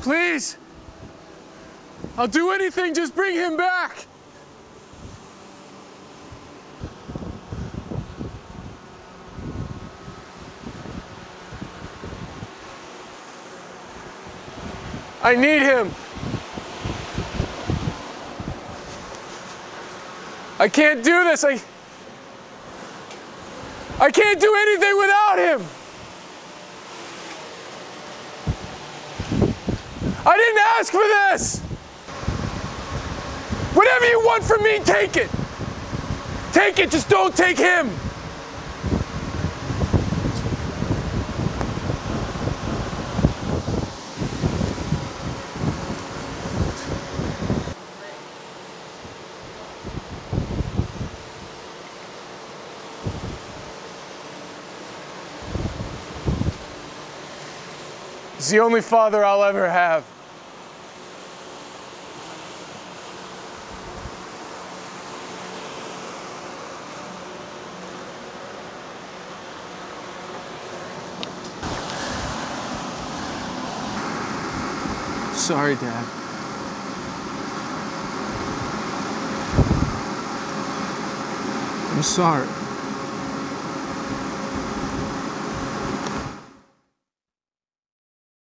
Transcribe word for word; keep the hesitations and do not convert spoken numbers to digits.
Please. I'll do anything, just bring him back. I need him. I can't do this. I, I can't do anything without him. I didn't ask for this. Whatever you want from me, take it. Take it, just don't take him. He's the only father I'll ever have. Sorry, Dad. I'm sorry.